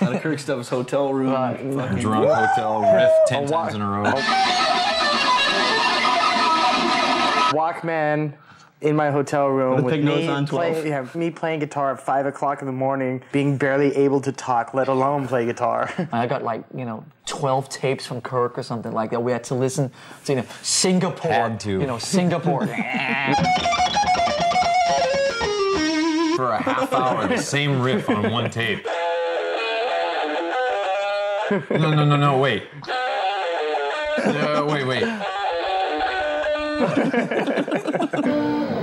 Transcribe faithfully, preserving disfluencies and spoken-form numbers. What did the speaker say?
Out of Kirk Stubbs' hotel room. Uh, Drunk hotel riff ten times in a row. Walkman in my hotel room with Pig nose me on twelve. playing, yeah, me playing guitar at five o'clock in the morning, being barely able to talk, let alone play guitar. I got like, you know, twelve tapes from Kirk or something like that. We had to listen to, you know, Singapore. Had to. You know, Singapore. For a half hour, the same riff on one tape. No, no, no, no, wait. No, wait, wait.